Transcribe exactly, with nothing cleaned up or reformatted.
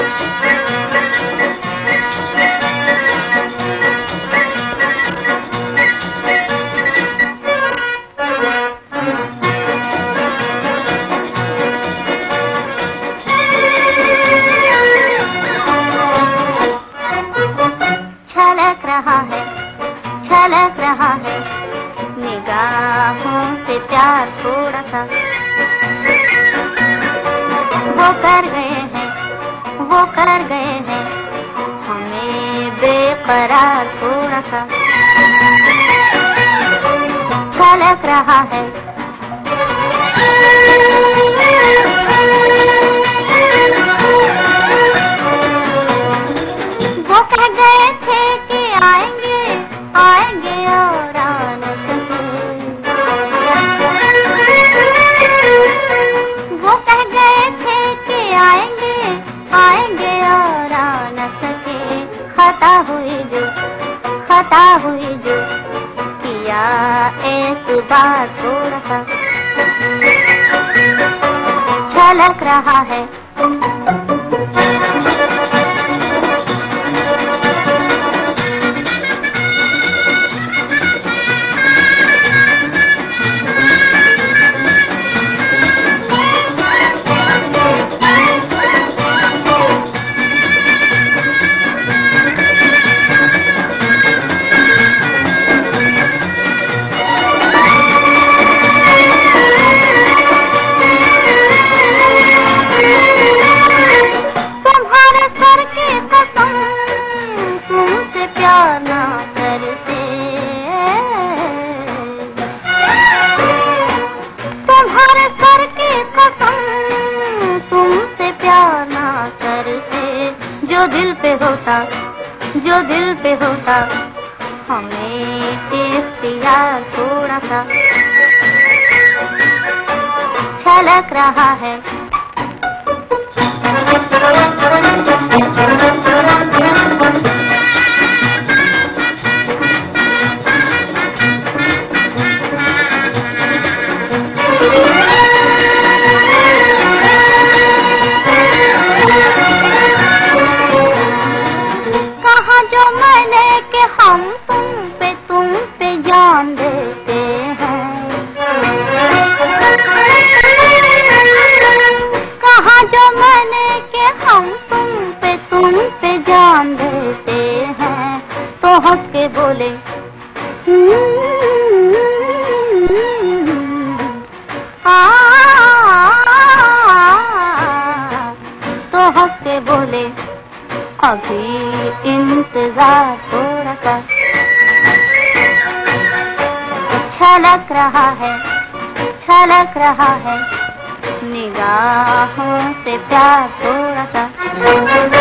छलक रहा है, छलक रहा है निगाहों से प्यार थोड़ा सा। वो कर गए हैं, वो कर गए हैं हमें बेकरार थोड़ा सा। छलक रहा है, वो कह गए थे कि आएंगे आएंगे और आ न सके। वो कह गए थे कि आएंगे आएंगे और आ न सके। खता हुई जो खता हुई जो किया एक बार थोड़ा सा। छलक रहा है, जो दिल पे होता जो दिल पे होता हमें इख्तियार थोड़ा सा। छलक रहा है, जो मैंने कि हम तुम पे तुम पे जान देते हैं। कहा जो मैंने कि हम तुम पे तुम पे जान देते हैं। तो हंस के बोले आ, तो हंस के बोले अभी इंतजार थोड़ा सा। छलक रहा है, छलक रहा है निगाहों से प्यार थोड़ा सा।